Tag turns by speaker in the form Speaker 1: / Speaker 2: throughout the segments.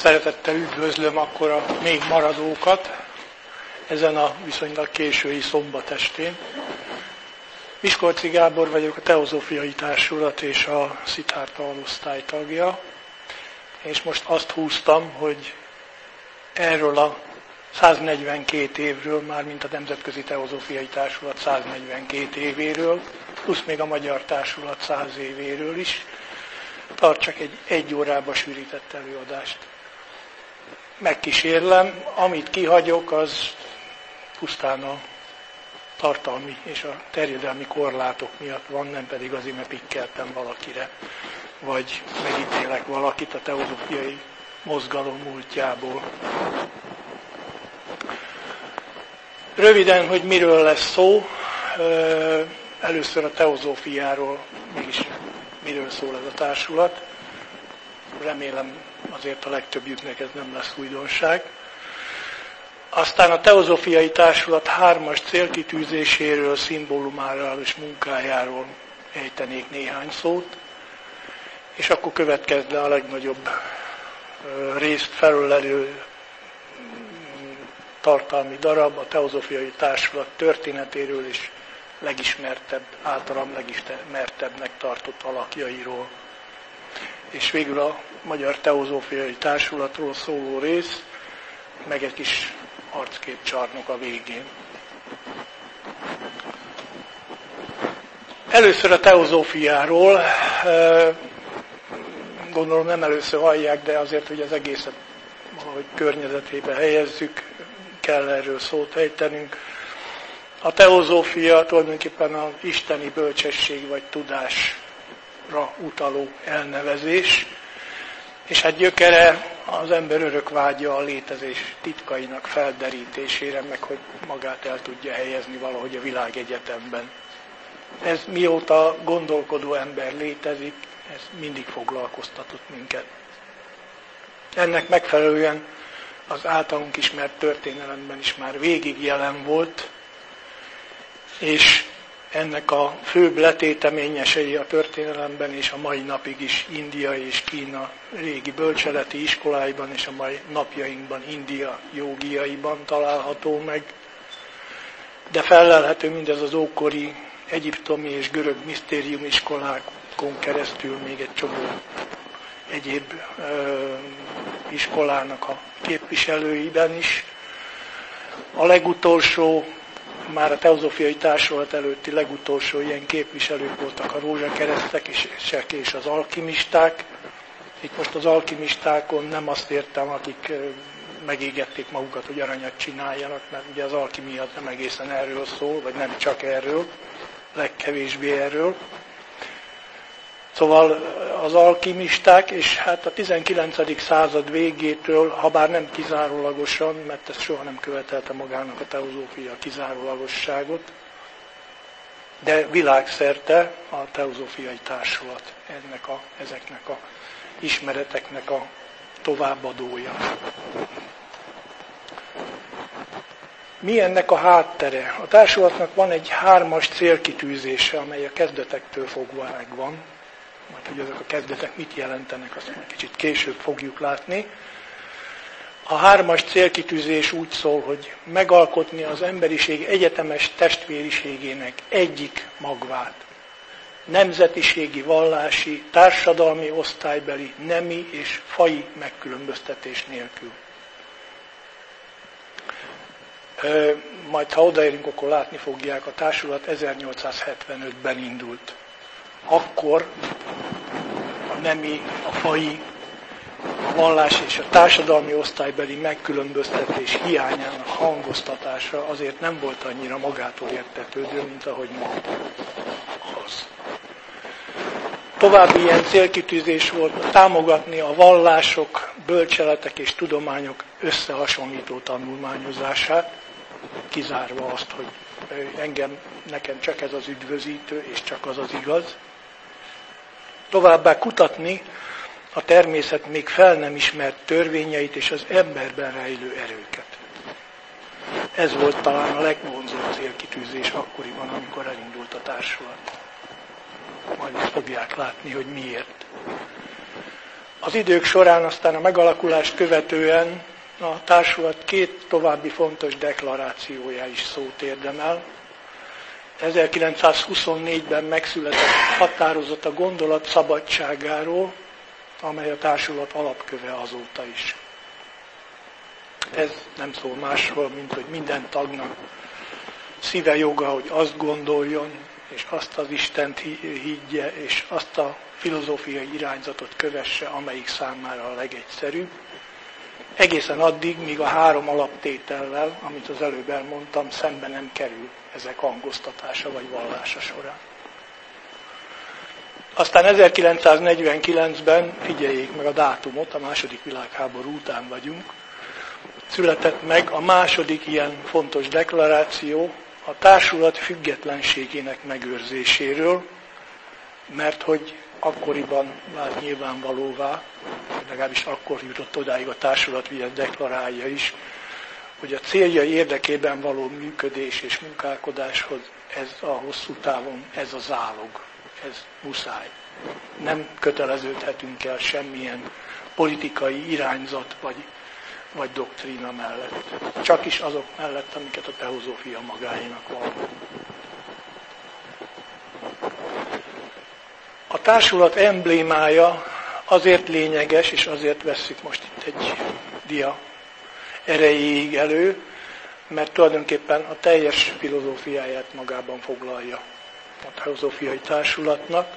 Speaker 1: Szeretettel üdvözlöm akkor a még maradókat ezen a viszonylag késői szombat estén. Miskolci Gábor vagyok, a Teozófiai Társulat és a Szithárta Alosztály tagja, és most azt húztam, hogy erről a 142 évről, mármint a Nemzetközi Teozófiai Társulat 142 évéről, plusz még a Magyar Társulat 100 évéről is tartsak egy órába sűrített előadást. Megkísérlem, amit kihagyok, az pusztán a tartalmi és a terjedelmi korlátok miatt van, nem pedig azért, mert pikkeltem valakire, vagy megítélek valakit a teozófiai mozgalom múltjából. Röviden, hogy miről lesz szó, először a teozófiáról, mégis miről szól ez a társulat. Remélem azért a legtöbbjüknek ez nem lesz újdonság. Aztán a Teozófiai Társulat 3-as célkitűzéséről, szimbólumáról és munkájáról ejtenék néhány szót, és akkor következne a legnagyobb részt felölelő tartalmi darab, a Teozófiai Társulat történetéről és általam legismertebbnek tartott alakjairól. És végül a Magyar Teozófiai Társulatról szóló rész, meg egy kis arcképcsarnok a végén. Először a teozófiáról, gondolom nem először hallják, de azért, hogy az egészet valahogy környezetébe helyezzük, kell erről szót ejtenünk. A teozófia tulajdonképpen az isteni bölcsesség vagy tudásra utaló elnevezés, és hát gyökere az ember örök vágya a létezés titkainak felderítésére, meg hogy magát el tudja helyezni valahogy a világegyetemben. Ez mióta gondolkodó ember létezik, ez mindig foglalkoztatott minket. Ennek megfelelően az általunk ismert történelemben is már végig jelen volt, és ennek a főbb letéteményesei a történelemben és a mai napig is India és Kína régi bölcseleti iskoláiban és a mai napjainkban India jógiaiban található meg. De fellelhető mindez az ókori egyiptomi és görög misztériumiskolákon keresztül még egy csomó egyéb iskolának a képviselőiben is. A legutolsó, már a Teozófiai Társulat előtti legutolsó ilyen képviselők voltak a rózsakeresztek és az alkimisták. Itt most az alkimistákon nem azt értem, akik megégették magukat, hogy aranyat csináljanak, mert ugye az alkimia nem egészen erről szól, vagy nem csak erről, legkevésbé erről. Szóval az alkimisták, és hát a 19. század végétől, ha bár nem kizárólagosan, mert ezt soha nem követelte magának a teozófia kizárólagosságot, de világszerte a Teozófiai Társulat ezeknek a ismereteknek a továbbadója. Mi ennek a háttere? A társulatnak van egy 3-as célkitűzése, amely a kezdetektől fogva megvan. Majd, hogy ezek a kezdetek mit jelentenek, azt majd kicsit később fogjuk látni. A 3-as célkitűzés úgy szól, hogy megalkotni az emberiség egyetemes testvériségének egyik magvát. Nemzetiségi, vallási, társadalmi, osztálybeli, nemi és faji megkülönböztetés nélkül. Majd ha odaérünk, akkor látni fogják, a társulat 1875-ben indult. Akkor a nemi, a faji, a vallás és a társadalmi osztálybeli megkülönböztetés hiányának hangoztatása azért nem volt annyira magától értetődő, mint ahogy ma az. További ilyen célkitűzés volt támogatni a vallások, bölcseletek és tudományok összehasonlító tanulmányozását, kizárva azt, hogy nekem csak ez az üdvözítő, és csak az az igaz. Továbbá kutatni a természet még fel nem ismert törvényeit és az emberben rejlő erőket. Ez volt talán a legvonzóbb célkitűzés akkoriban, amikor elindult a társulat. Majd fogják látni, hogy miért. Az idők során aztán a megalakulást követően a társulat két további fontos deklarációja is szót érdemel. 1924-ben megszületett határozat a gondolat szabadságáról, amely a társulat alapköve azóta is. Ez nem szól másról, mint hogy minden tagnak szíve joga, hogy azt gondoljon, és azt az Istent higgye, és azt a filozófiai irányzatot kövesse, amelyik számára a legegyszerűbb. Egészen addig, míg a három alaptétellel, amit az előbb elmondtam, szembe nem kerül ezek hangoztatása vagy vallása során. Aztán 1949-ben, figyeljék meg a dátumot, a második világháború után vagyunk, született meg a második ilyen fontos deklaráció a társulat függetlenségének megőrzéséről, mert hogy akkoriban vált nyilvánvalóvá, legalábbis akkor jutott odáig a társulat, hogy ezt deklarálja is, hogy a céljai érdekében való működés és munkálkodáshoz ez a hosszú távon, ez a zálog, ez muszáj. Nem köteleződhetünk el semmilyen politikai irányzat vagy doktrína mellett. Csak is azok mellett, amiket a teozófia magáénak van. A társulat emblémája azért lényeges, és azért vesszük most itt egy dia erejéig elő, mert tulajdonképpen a teljes filozófiáját magában foglalja a teozófiai társulatnak.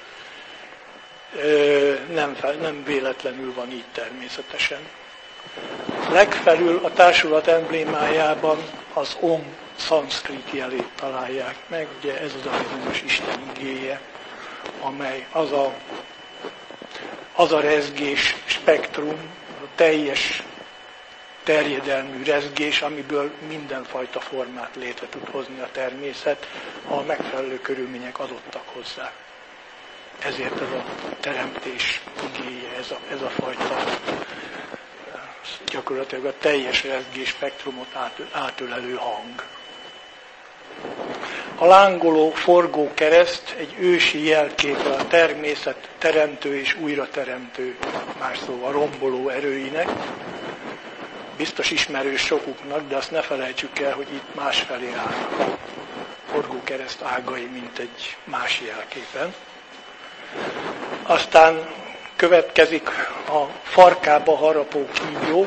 Speaker 1: Nem véletlenül van így természetesen. Legfelül a társulat emblémájában az Om szanszkrit jelét találják meg, ugye ez az a bizonyos Isten igéje, amely az a rezgés spektrum, a teljes terjedelmű rezgés, amiből mindenfajta formát létre tud hozni a természet, ha a megfelelő körülmények adottak hozzá. Ezért ez a teremtés igéje, ez a fajta gyakorlatilag a teljes rezgés spektrumot átölelő hang. A lángoló, forgó kereszt egy ősi jelképe a természet teremtő és újrateremtő, más szóval romboló erőinek. Biztos ismerős sokuknak, de azt ne felejtsük el, hogy itt másfelé állnak a forgó kereszt ágai, mint egy más jelképen. Aztán következik a farkába harapó kígyó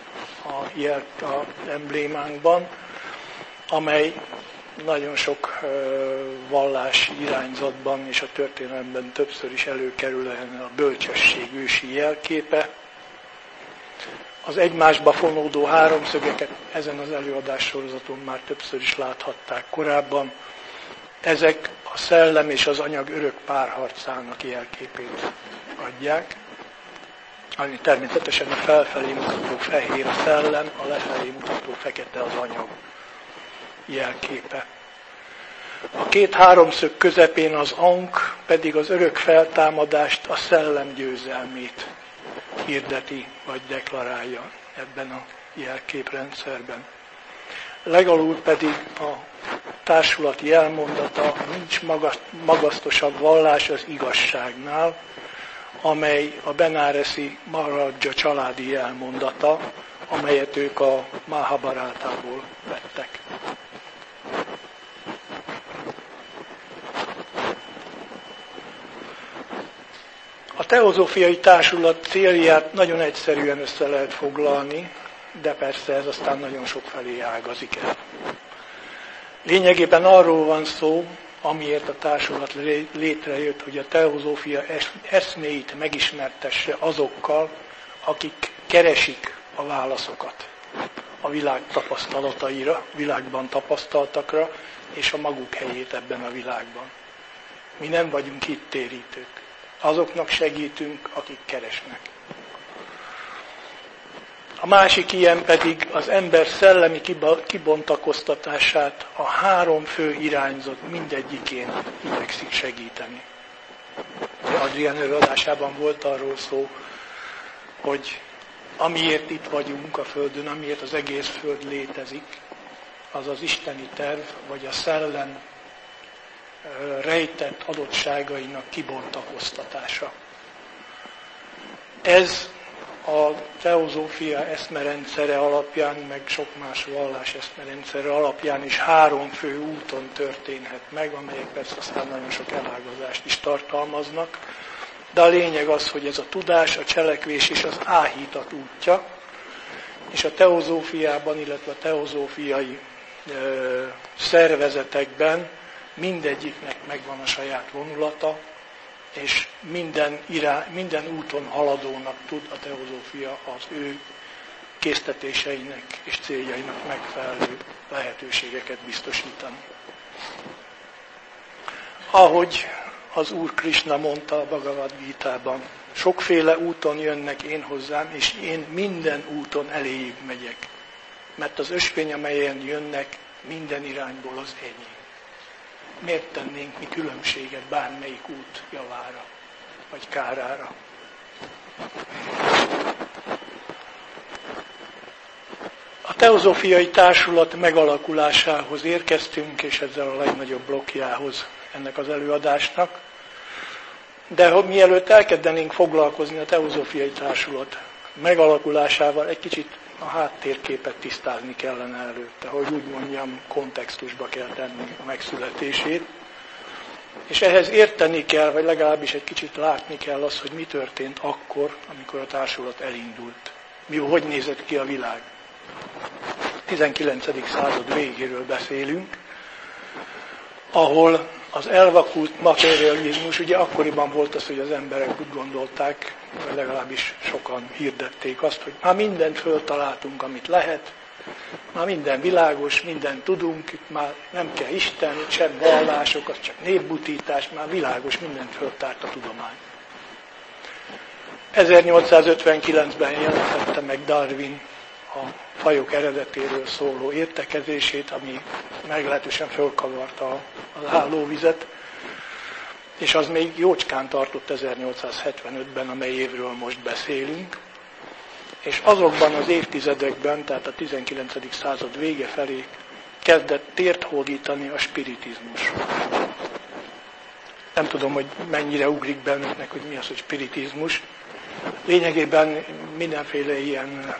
Speaker 1: a emblémánkban, amely nagyon sok vallási irányzatban és a történelemben többször is előkerül a bölcsesség ősi jelképe. Az egymásba fonódó háromszögeket ezen az előadássorozaton már többször is láthatták korábban. Ezek a szellem és az anyag örök párharcának jelképét adják, ami természetesen a felfelé mutató fehér a szellem, a lefelé mutató fekete az anyag jelképe. A két háromszög közepén az Ankh pedig az örök feltámadást, a szellem győzelmét hirdeti vagy deklarálja ebben a jelképrendszerben. Legalul pedig a társulat jelmondata, nincs magasztosabb vallás az igazságnál, amely a benáresi Maharaja családi jelmondata, amelyet ők a Mahabharátából vettek. A teozófiai társulat célját nagyon egyszerűen össze lehet foglalni, de persze ez aztán nagyon sok felé ágazik el. Lényegében arról van szó, amiért a társulat létrejött, hogy a teozófia eszméit megismertesse azokkal, akik keresik a válaszokat a világ tapasztalataira, világban tapasztaltakra, és a maguk helyét ebben a világban. Mi nem vagyunk hittérítők. Azoknak segítünk, akik keresnek. A másik ilyen pedig az ember szellemi kibontakoztatását a három fő irányzat mindegyikén igyekszik segíteni. Adrián előadásában volt arról szó, hogy amiért itt vagyunk a Földön, amiért az egész Föld létezik, az az isteni terv, vagy a szellem rejtett adottságainak kibontakoztatása. Ez a teozófia eszmerendszere alapján, meg sok más vallás eszmerendszere alapján is 3 fő úton történhet meg, amelyek persze aztán nagyon sok elágazást is tartalmaznak. De a lényeg az, hogy ez a tudás, a cselekvés és az áhítat útja, és a teozófiában, illetve a teozófiai szervezetekben mindegyiknek megvan a saját vonulata, és minden úton haladónak tud a teozófia az ő késztetéseinek és céljainak megfelelő lehetőségeket biztosítani. Ahogy az Úr Krisna mondta a Bhagavad Gítában, sokféle úton jönnek én hozzám, és én minden úton eléjük megyek. Mert az ösvény, amelyen jönnek, minden irányból az enyém. Miért tennénk mi különbséget bármelyik út javára, vagy kárára? A teozófiai társulat megalakulásához érkeztünk, és ezzel a legnagyobb blokkjához ennek az előadásnak. De mielőtt elkezdenénk foglalkozni a teozófiai társulat megalakulásával, egy kicsit a háttérképet tisztázni kellene előtte, hogy úgy mondjam, kontextusba kell tenni a megszületését. És ehhez érteni kell, vagy legalábbis egy kicsit látni kell azt, hogy mi történt akkor, amikor a társulat elindult. Hogy nézett ki a világ. 19. század végéről beszélünk, ahol az elvakult materializmus, ugye akkoriban volt az, hogy az emberek úgy gondolták, vagy legalábbis sokan hirdették azt, hogy már mindent föltaláltunk, amit lehet, már minden világos, mindent tudunk, itt már nem kell Isten, sem vallások, az csak népbutítás, már világos, mindent föltárt a tudomány. 1859-ben jelentette meg Darwin a fajok eredetéről szóló értekezését, ami meglehetősen fölkavarta az állóvizet, és az még jócskán tartott 1875-ben, amely évről most beszélünk, és azokban az évtizedekben, tehát a 19. század vége felé kezdett tért hódítani a spiritizmus. Nem tudom, hogy mennyire ugrik benneknek, hogy mi az, hogy spiritizmus. Lényegében mindenféle ilyen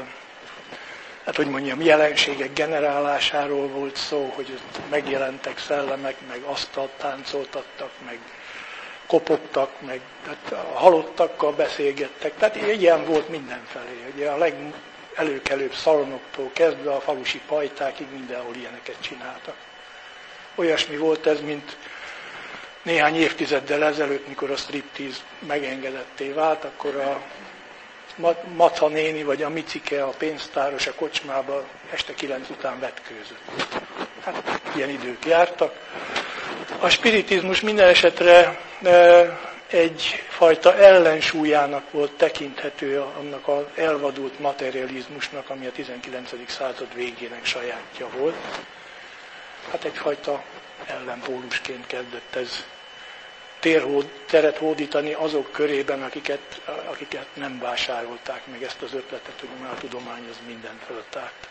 Speaker 1: jelenségek generálásáról volt szó, hogy megjelentek szellemek, meg asztalt táncoltattak, meg kopogtak, meg tehát a halottakkal beszélgettek. Tehát ilyen volt mindenfelé. Ugye a legelőkelőbb szalonoktól kezdve a falusi pajtákig mindenhol ilyeneket csináltak. Olyasmi volt ez, mint néhány évtizeddel ezelőtt, mikor a striptease megengedetté vált, akkor a Maca néni vagy a Micike, a pénztáros a kocsmába este 9 után vetkőzött. Hát ilyen idők jártak. A spiritizmus minden esetre egyfajta ellensúlyának volt tekinthető annak az elvadult materializmusnak, ami a 19. század végének sajátja volt. Hát egyfajta ellenpólusként kezdett ez teret hódítani azok körében, akiket nem vásárolták meg ezt az ötletet, hogy már a tudomány az mindent föltárt.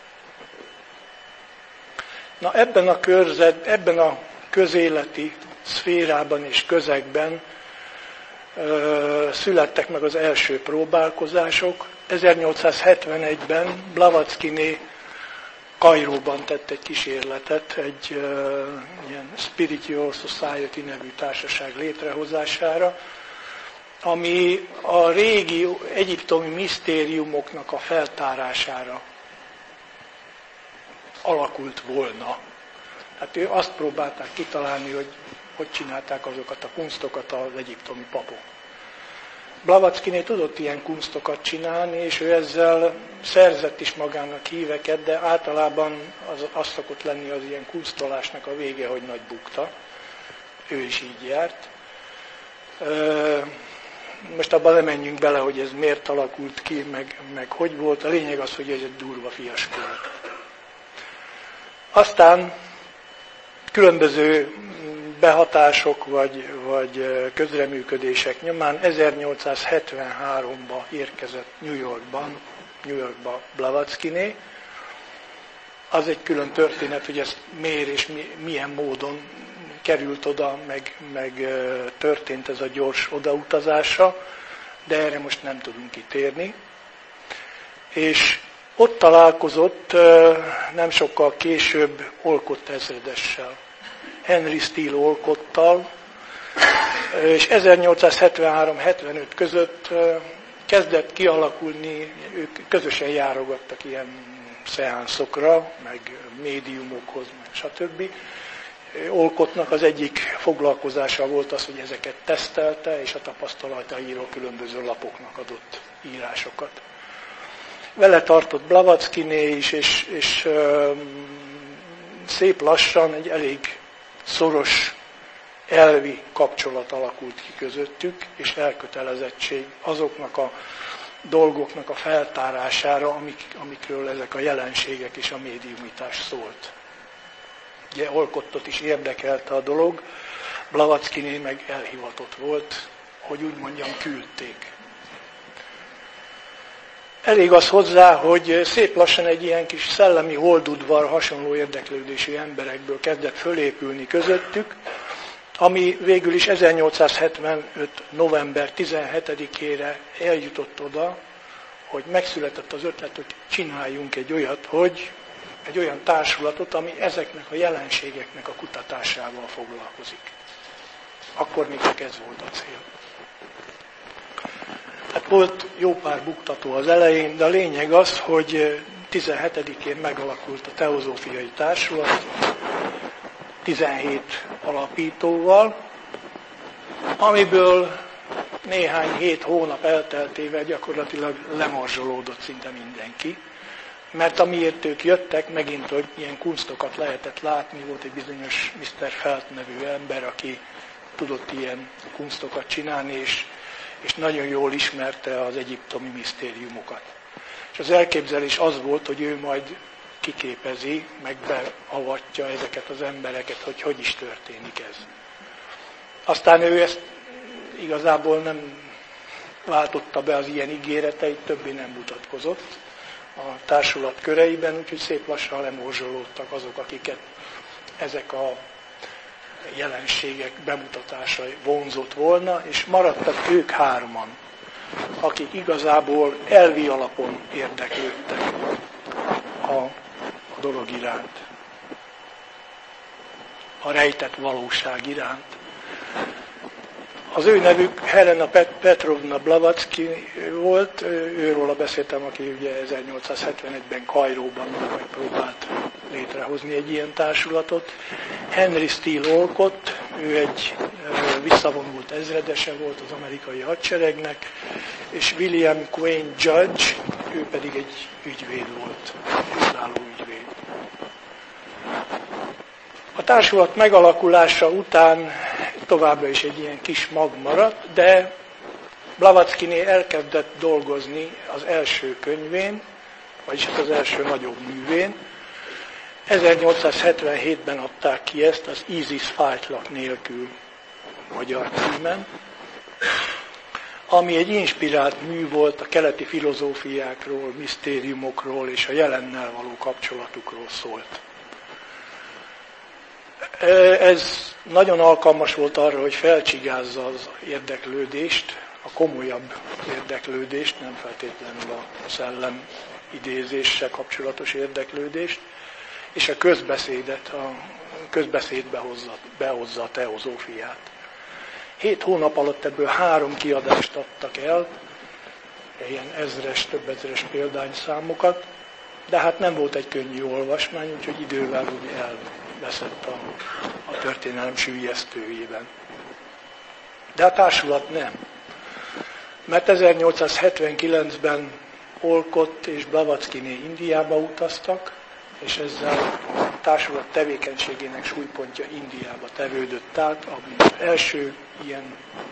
Speaker 1: Na ebben a közéleti szférában és közegben születtek meg az első próbálkozások. 1871-ben Blavatskyné Kairóban tett egy kísérletet egy ilyen Spiritual Society nevű társaság létrehozására, ami a régi egyiptomi misztériumoknak a feltárására alakult volna. Hát ő azt próbálták kitalálni, hogy csinálták azokat a kunsztokat az egyiptomi papok. Blavatskyné tudott ilyen kunsztokat csinálni, és ő ezzel szerzett is magának híveket, de általában az szokott lenni az ilyen kunsztolásnak a vége, hogy nagy bukta. Ő is így járt. Most abban nem menjünk bele, hogy ez miért alakult ki, meg hogy volt. A lényeg az, hogy ez egy durva fiaskó. Aztán különböző behatások vagy közreműködések nyomán 1873-ban érkezett New Yorkba Blavatskyné. Az egy külön történet, hogy ez miért és milyen módon került oda, meg történt ez a gyors odautazása, de erre most nem tudunk kitérni. És ott találkozott nem sokkal később Olcott ezredessel, Henry Steele Olcottal, és 1873-75 között kezdett kialakulni, ők közösen járogattak ilyen szeánszokra, meg médiumokhoz, meg stb. Olcottnak az egyik foglalkozása volt az, hogy ezeket tesztelte, és a tapasztalatairól különböző lapoknak adott írásokat. Vele tartott Blavatskyné is, és szép lassan egy elég szoros elvi kapcsolat alakult ki közöttük, és elkötelezettség azoknak a dolgoknak a feltárására, amikről ezek a jelenségek és a médiumitás szólt. Ugye Olcottot is érdekelte a dolog, Blavatskyné meg elhivatott volt, hogy úgy mondjam, küldték. Elég az hozzá, hogy szép lassan egy ilyen kis szellemi holdudvar hasonló érdeklődésű emberekből kezdett fölépülni közöttük, ami végül is 1875. november 17-ére eljutott oda, hogy megszületett az ötlet, hogy csináljunk egy olyan társulatot, ami ezeknek a jelenségeknek a kutatásával foglalkozik. Akkor még csak ez volt a cél. Hát volt jó pár buktató az elején, de a lényeg az, hogy 17-én megalakult a Teozófiai Társulat, 17 alapítóval, amiből néhány hónap elteltével gyakorlatilag lemorzsolódott szinte mindenki. Mert amiért ők jöttek, megint, hogy ilyen kunstokat lehetett látni, volt egy bizonyos Mr. Felt nevű ember, aki tudott ilyen kunstokat csinálni, és nagyon jól ismerte az egyiptomi misztériumokat. És az elképzelés az volt, hogy ő majd kiképezi, meg beavatja ezeket az embereket, hogy is történik ez. Aztán ő ezt igazából nem váltotta be az ilyen ígéreteit, többé nem mutatkozott a társulat köreiben, úgyhogy szép lassan lemorzsolódtak azok, akiket ezek a jelenségek bemutatása vonzott volna, és maradtak ők hárman, akik igazából elvi alapon érdeklődtek a dolog iránt, a rejtett valóság iránt. Az ő nevük Helena Petrovna Blavatsky volt, őróla beszéltem, aki ugye 1871-ben Kairóban megpróbált létrehozni egy ilyen társulatot. Henry Steele Olcott, ő egy visszavonult ezredese volt az amerikai hadseregnek, és William Quain Judge, ő pedig egy ügyvéd volt, önálló ügyvéd. A társulat megalakulása után továbbra is egy ilyen kis mag maradt, de Blavatskyné elkezdett dolgozni az első könyvén, vagyis hát az első nagyobb művén. 1877-ben adták ki ezt az Isis fájtlak nélkül magyar címen, ami egy inspirált mű volt, a keleti filozófiákról, misztériumokról és a jelennel való kapcsolatukról szólt. Ez nagyon alkalmas volt arra, hogy felcsigázza az érdeklődést, a komolyabb érdeklődést, nem feltétlenül a szellem idézéssel kapcsolatos érdeklődést, és a közbeszédbe behozza a teozófiát. 7 hónap alatt ebből 3 kiadást adtak el, ilyen több ezres példányszámokat, de hát nem volt egy könnyű olvasmány, úgyhogy idővel úgy elveszett a történelem süllyesztőjében. De a társulat nem. Mert 1879-ben Olcott és Blavatskyné Indiába utaztak, és ezzel a társulat tevékenységének súlypontja Indiába tevődött át, ami az első ilyen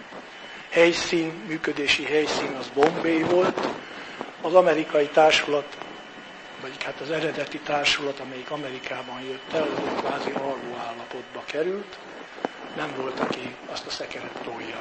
Speaker 1: működési helyszín az Bombay volt. Az amerikai társulat, vagy hát az eredeti társulat, amelyik Amerikában jött el, az kvázi alvó állapotba került, nem volt, aki azt a szekeret tolja.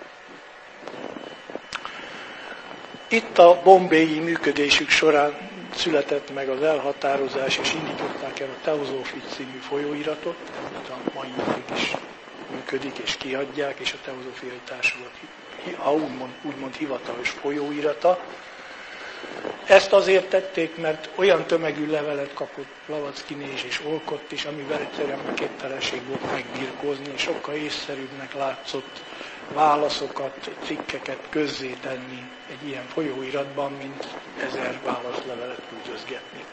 Speaker 1: Itt a bombayi működésük során született meg az elhatározás, és indították el a Teozófia című folyóiratot, amit a mai napig is működik, és kiadják, és a Teozófiai Társulat úgymond hivatalos folyóirata. Ezt azért tették, mert olyan tömegű levelet kapott Blavatsky-Nézs és Olcott is, amivel egyszerűen képtelenség volt megbirkózni, és sokkal észszerűbbnek látszott válaszokat, cikkeket közzétenni egy ilyen folyóiratban, mint 1000 válaszlevelet küldözgetni.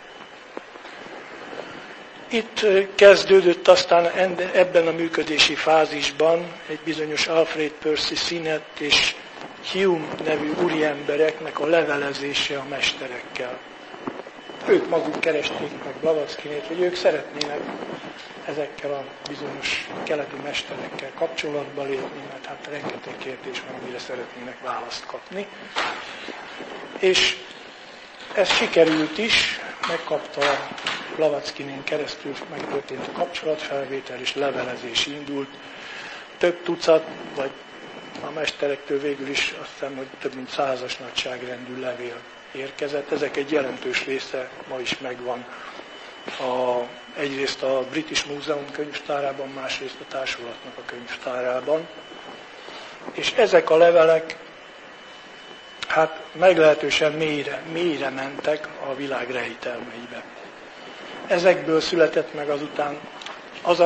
Speaker 1: Itt kezdődött aztán ebben a működési fázisban egy bizonyos Alfred Percy Sinnett és Hume nevű úriembereknek a levelezése a mesterekkel. Ők maguk keresték meg Blavatskynét, hogy ők szeretnének ezekkel a bizonyos keleti mesterekkel kapcsolatba lépni, mert hát rengeteg kérdés van, amire szeretnének választ kapni. És ez sikerült is, megkapta Blavatskynén keresztül megtörtént a kapcsolatfelvétel, és levelezés indult. Több tucat, vagy a mesterektől végül is azt hiszem, hogy több mint 100-as nagyságrendű levél érkezett. Ezek egy jelentős része ma is megvan egyrészt a British Museum könyvtárában, másrészt a társulatnak a könyvtárában. És ezek a levelek hát meglehetősen mélyre mentek a világ rejtelmeibe. Ezekből született meg azután az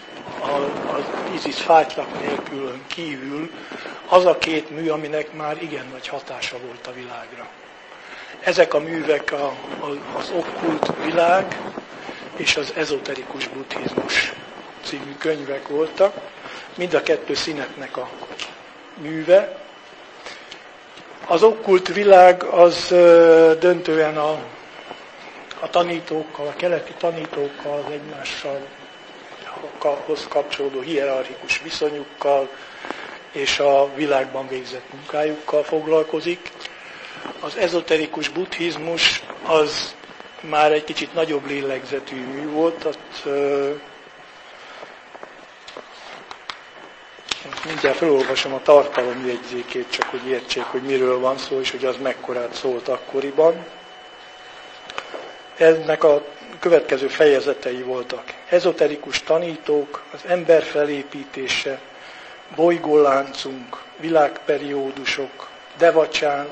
Speaker 1: Isis fátylak nélkül kívül az a két mű, aminek már igen nagy hatása volt a világra. Ezek a művek az okkult világ és az ezoterikus buddhizmus című könyvek voltak. Mind a kettő Sinnettnek a műve. Az okkult világ az döntően a tanítókkal, a keleti tanítókkal, az egymással kapcsolódó hierarchikus viszonyukkal és a világban végzett munkájukkal foglalkozik. Az ezoterikus buddhizmus az már egy kicsit nagyobb lélegzetű mű volt. Mindjárt felolvasom a tartalomjegyzékét, csak hogy értsék, hogy miről van szó, és hogy az mekkorát szólt akkoriban. Ennek a következő fejezetei voltak. Ezoterikus tanítók, az ember felépítése, bolygóláncunk, világperiódusok, Devacsán,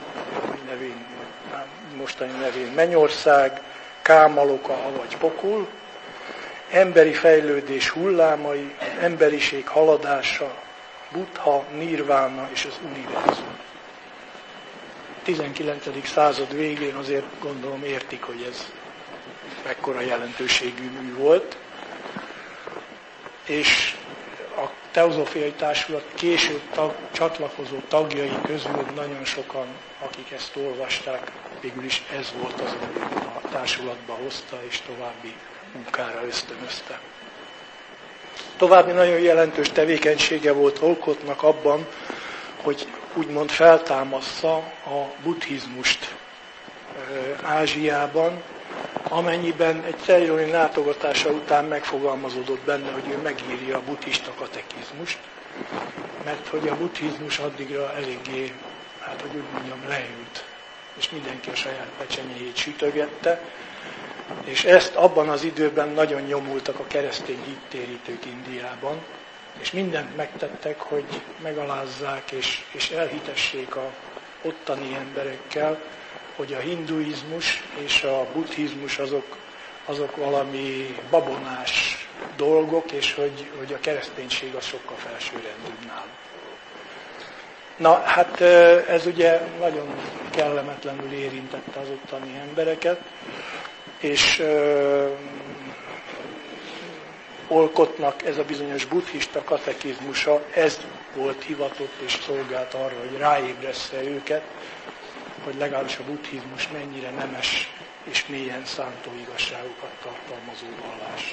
Speaker 1: mostani nevén Mennyország, Kámaloka, avagy Pokul, emberi fejlődés hullámai, az emberiség haladása, Buddha, Nirvána és az univerzum. 19. század végén azért gondolom értik, hogy ez mekkora jelentőségű mű volt, és a Teozófiai Társulat később csatlakozó tagjai közül nagyon sokan, akik ezt olvasták, végül is ez volt az, ami a társulatba hozta és további munkára ösztönözte. További nagyon jelentős tevékenysége volt Olcottnak abban, hogy úgymond feltámassza a buddhizmust Ázsiában, amennyiben egy ceyloni látogatása után megfogalmazódott benne, hogy ő megírja a buddhista katekizmust, mert hogy a buddhizmus addigra eléggé, hát hogy úgy mondjam, leült, és mindenki a saját pecsenyéjét sütögette, és ezt abban az időben nagyon nyomultak a keresztény hittérítők Indiában, és mindent megtettek, hogy megalázzák és elhitessék a ottani emberekkel, hogy a hinduizmus és a buddhizmus azok valami babonás dolgok, és hogy a kereszténység az sokkal felsőrendűbb náluk. Na, hát ez ugye nagyon kellemetlenül érintette az ottani embereket, és Olcottnak ez a bizonyos buddhista katekizmusa, ez volt hivatott és szolgált arra, hogy ráébressze őket, hogy legalábbis a buddhizmus mennyire nemes és mélyen szántó igazságokat tartalmazó vallás.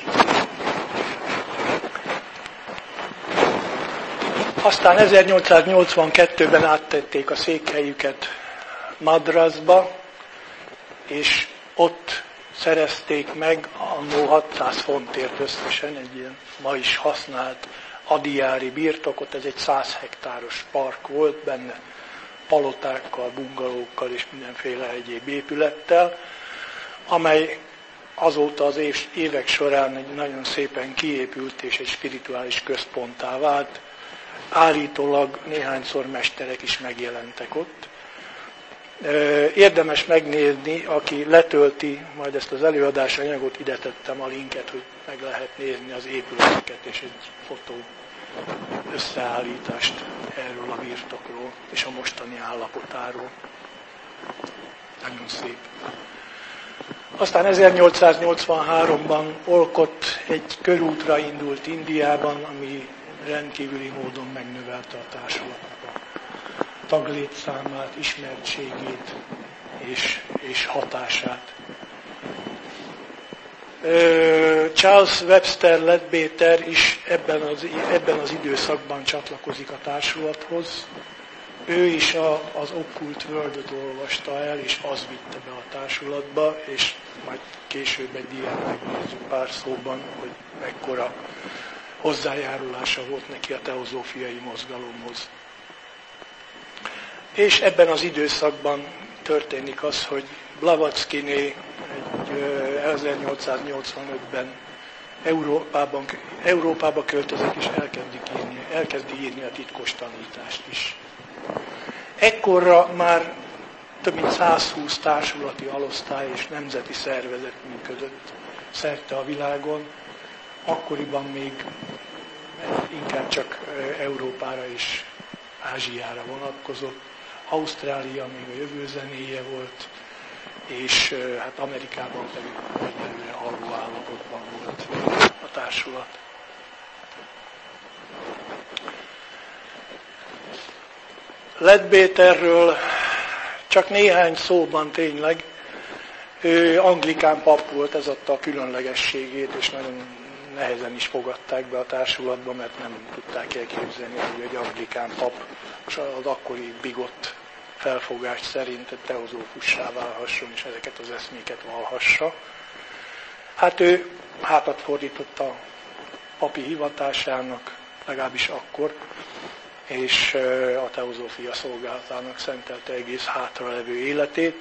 Speaker 1: Aztán 1882-ben áttették a székhelyüket Madrasba, és ott szerezték meg annó 600 fontért összesen egy ilyen ma is használt adiári birtokot, ez egy 100 hektáros park volt, benne palotákkal, bungalókkal és mindenféle egyéb épülettel, amely azóta az évek során egy nagyon szépen kiépült és egy spirituális központtá vált. állítólag néhányszor mesterek is megjelentek ott. Érdemes megnézni, aki letölti majd ezt az előadás anyagot, ide tettem a linket, hogy meg lehet nézni az épületeket és egy fotó összeállítást erről a birtokról és a mostani állapotáról. Nagyon szép. Aztán 1883-ban Olcott egy körútra indult Indiában, ami rendkívüli módon megnövelte a társulatnak a taglétszámát, ismertségét és hatását. Charles Webster Leadbeater is ebben az időszakban csatlakozik a társulathoz. Ő is az Occult World-ot olvasta el, és az vitte be a társulatba, és majd később egy dián megnézzük pár szóban, hogy mekkora hozzájárulása volt neki a teozófiai mozgalomhoz. És ebben az időszakban történik az, hogy Blavatskyné 1885-ben Európába költözik, és elkezdi írni a titkos tanítást is. Ekkorra már több mint 120 társulati alosztály és nemzeti szervezet működött szerte a világon. Akkoriban még inkább csak Európára és Ázsiára vonatkozott. Ausztrália még a jövő zenéje volt, és hát Amerikában pedig egyelőre alvó állapotban volt a társulat. Leadbeaterről csak néhány szóban tényleg. Ő anglikán pap volt, ez adta a különlegességét, és nagyon nehezen is fogadták be a társulatba, mert nem tudták elképzelni, hogy egy anglikán pap az akkori bigott felfogás szerint egy teozófussá válhasson, és ezeket az eszméket valhassa. Hát ő hátat fordított a papi hivatásának, legalábbis akkor, és a teozófia szolgálatának szentelte egész hátralevő életét.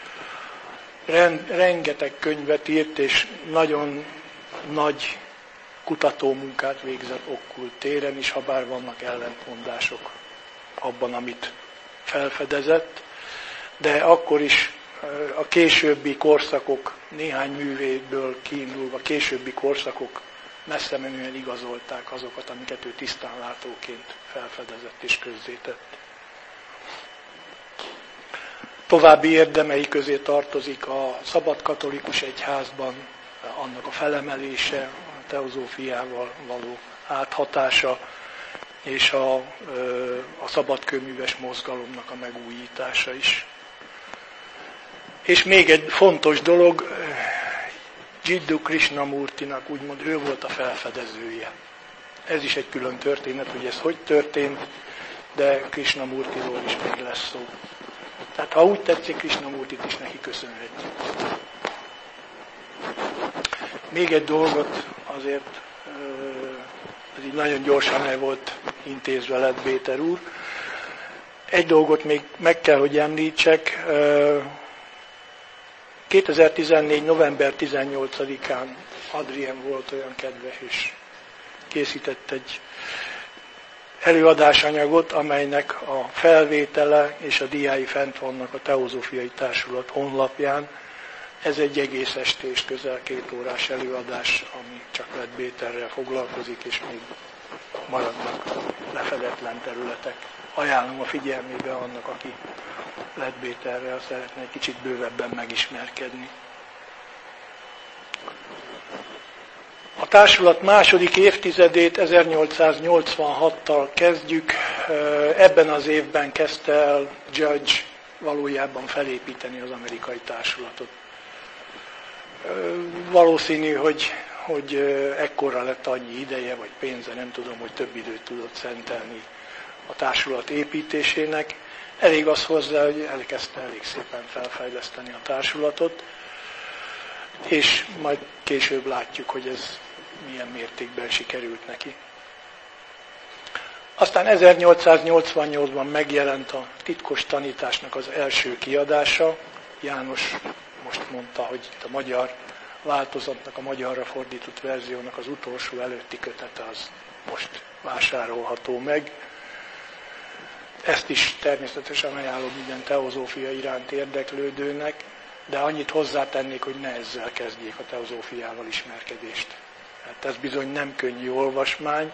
Speaker 1: Rengeteg könyvet írt, és nagyon nagy kutatómunkát végzett okkult téren is, ha bár vannak ellentmondások abban, amit felfedezett, de akkor is a későbbi korszakok, néhány művéből kiindulva, későbbi korszakok messze menően igazolták azokat, amiket ő tisztánlátóként felfedezett és közzétett. További érdemei közé tartozik a szabad katolikus egyházban annak a felemelése, a teozófiával való áthatása, és a szabadkőműves mozgalomnak a megújítása is. És még egy fontos dolog, Jiddu Krishnamurtinak úgymond ő volt a felfedezője. Ez is egy külön történet, hogy ez hogy történt, de Krishnamurtiról is még lesz szó. Tehát ha úgy tetszik, Krishnamurtit is neki köszönhetjük. Még egy dolgot azért, ez így nagyon gyorsan el volt intézve Leadbeater úr. Egy dolgot még meg kell, hogy említsek. 2014. november 18-án Adrien volt olyan kedves, és készített egy előadásanyagot, amelynek a felvétele és a diái fent vannak a Teozófiai Társulat honlapján. Ez egy egész estés, közel 2 órás előadás, ami csak Leadbeaterrel foglalkozik, és még maradnak lefedetlen területek. Ajánlom a figyelmébe annak, aki Leadbeaterrel szeretne egy kicsit bővebben megismerkedni. A társulat második évtizedét 1886-tal kezdjük. Ebben az évben kezdte el Judge valójában felépíteni az amerikai társulatot. Valószínű, hogy ekkorra lett annyi ideje, vagy pénze, nem tudom, hogy több időt tudott szentelni a társulat építésének. Elég az hozzá, hogy elkezdte elég szépen felfejleszteni a társulatot, és majd később látjuk, hogy ez milyen mértékben sikerült neki. Aztán 1888-ban megjelent a titkos tanításnak az első kiadása. János most mondta, hogy itt a magyar változatnak, a magyarra fordított verziónak az utolsó előtti kötete az most vásárolható meg. Ezt is természetesen ajánlom minden teozófia iránt érdeklődőnek, de annyit hozzátennék, hogy ne ezzel kezdjék a teozófiával ismerkedést. Hát ez bizony nem könnyű olvasmány.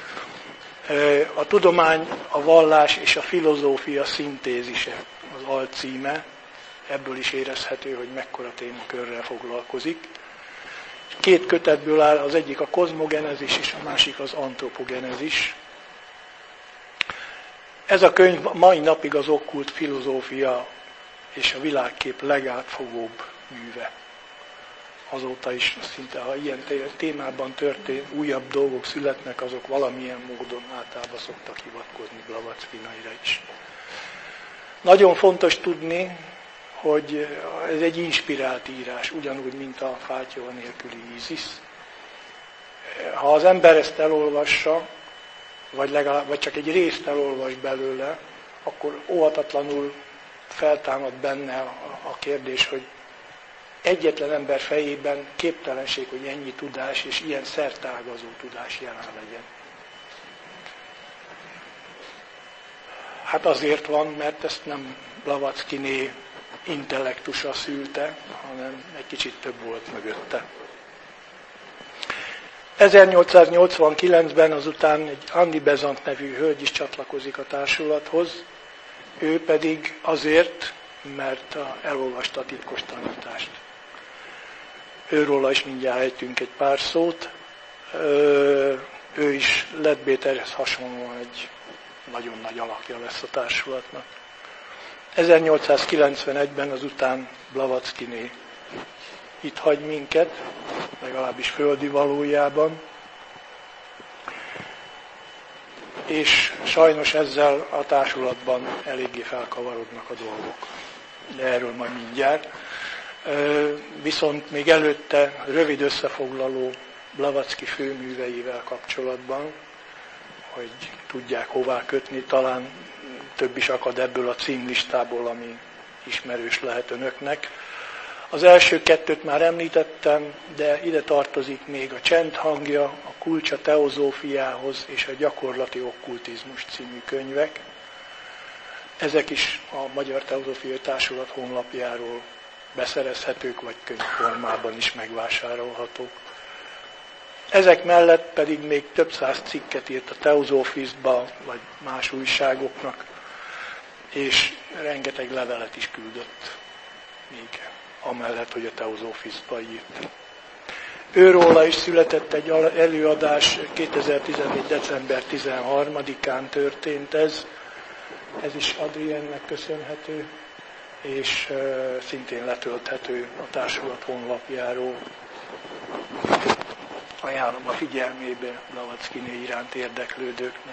Speaker 1: A tudomány, a vallás és a filozófia szintézise az alcíme, ebből is érezhető, hogy mekkora témakörrel foglalkozik. 2 kötetből áll, az egyik a kozmogenezis és a másik az antropogenezis. Ez a könyv mai napig az okkult filozófia és a világkép legátfogóbb műve. Azóta is szinte, ha ilyen témában újabb dolgok születnek, azok valamilyen módon általában szoktak hivatkozni Blavatsky-ra is. Nagyon fontos tudni, hogy ez egy inspirált írás, ugyanúgy, mint a fátyol nélküli Ízisz. Ha az ember ezt elolvassa, vagy csak egy részt elolvas belőle, akkor óhatatlanul feltámad benne a kérdés, hogy egyetlen ember fejében képtelenség, hogy ennyi tudás és ilyen szerteágazó tudás jelen legyen. Hát azért van, mert ezt nem Blavatsky-né intellektusa szülte, hanem egy kicsit több volt mögötte. 1889-ben azután egy Annie Besant nevű hölgy is csatlakozik a társulathoz, ő pedig azért, mert elolvasta a titkos tanítást. Őróla is mindjárt ejtünk egy pár szót. Ő is Leadbeaterhez hasonlóan egy nagyon nagy alakja lesz a társulatnak. 1891-ben azután Blavatsky-né itt hagy minket, legalábbis földi valójában, és sajnos ezzel a társulatban eléggé felkavarodnak a dolgok. De erről majd mindjárt. Viszont még előtte rövid összefoglaló Blavatsky főműveivel kapcsolatban, hogy tudják hová kötni, talán több is akad ebből a címlistából, ami ismerős lehet önöknek. Az első 2 már említettem, de ide tartozik még a Csend hangja, a Kulcs a teozófiához és a Gyakorlati okkultizmus című könyvek. Ezek is a Magyar Teozófiai Társulat honlapjáról beszerezhetők, vagy könyvformában is megvásárolhatók. Ezek mellett pedig még több száz cikket írt a Theosophistba, vagy más újságoknak, és rengeteg levelet is küldött még amellett, hogy a Theosophistba írt. Őróla is született egy előadás, 2014. december 13-án történt ez. Ez is Adriennek köszönhető, és szintén letölthető a társulat honlapjáról. Ajánlom a figyelmébe Blavatsky-né iránt érdeklődőknek.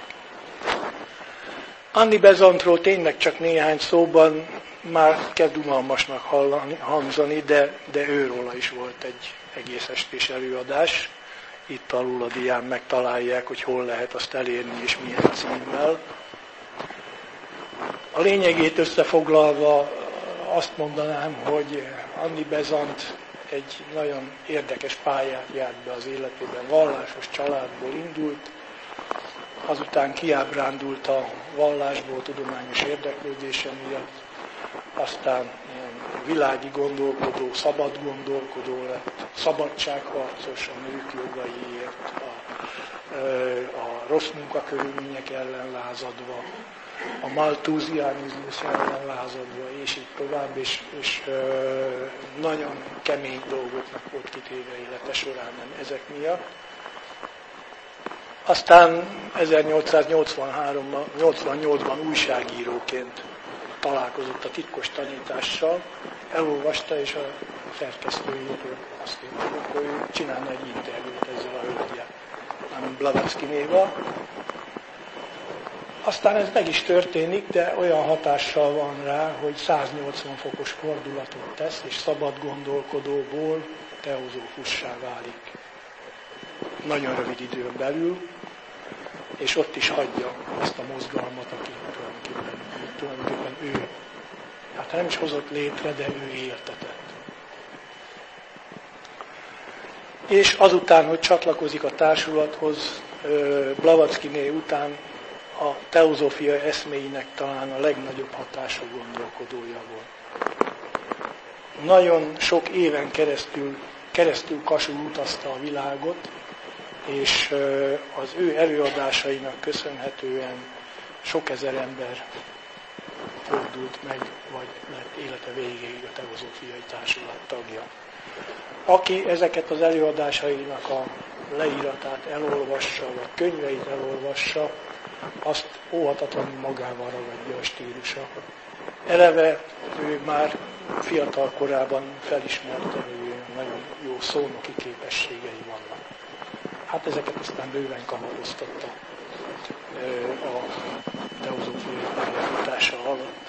Speaker 1: Annie Besantról tényleg csak néhány szóban már kezd unalmasnak hangzani, de őróla is volt egy egész estés előadás. Itt alul a dián megtalálják, hogy hol lehet azt elérni és milyen címmel. A lényegét összefoglalva azt mondanám, hogy Annie Besant egy nagyon érdekes pályát járt be az életében. Vallásos családból indult, azután kiábrándult a vallásból tudományos érdeklődése miatt, aztán ilyen világi gondolkodó, szabad gondolkodó lett, szabadságharcos a nők jogaiért, a rossz munkakörülmények ellen lázadva, a malthusianizmus ellen lázadva, és így tovább, és nagyon kemény dolgoknak volt kitéve élete során ezek miatt. Aztán 1888-ban újságíróként találkozott a titkos tanítással, elolvasta, és a szerkesztőjétől azt kérte, hogy ő csinálna egy interjút ezzel a hölgyel, Blavatsky-néval. Aztán ez meg is történik, de olyan hatással van rá, hogy 180 fokos fordulatot tesz, és szabad gondolkodóból teozófussá válik. Nagyon rövid időn belül, és ott is hagyja azt a mozgalmat, aki tulajdonképpen ő. Hát nem is hozott létre, de ő éltetett. És azután, hogy csatlakozik a társulathoz, Blavatsky-né után a teozófia eszméinek talán a legnagyobb hatású gondolkodója volt. Nagyon sok éven keresztül Kasul utazta a világot, és az ő előadásainak köszönhetően sok ezer ember fordult meg, vagy lett élete végéig a teozófiai társulat tagja. Aki ezeket az előadásainak a leíratát elolvassa, vagy könyveit elolvassa, azt óhatatlanul magával ragadja a stílusa. Eleve ő már fiatal korában felismerte, hogy nagyon jó szónoki képességei vannak. Hát ezeket aztán bőven kamaroztatta a teozófiai pályafutása alatt.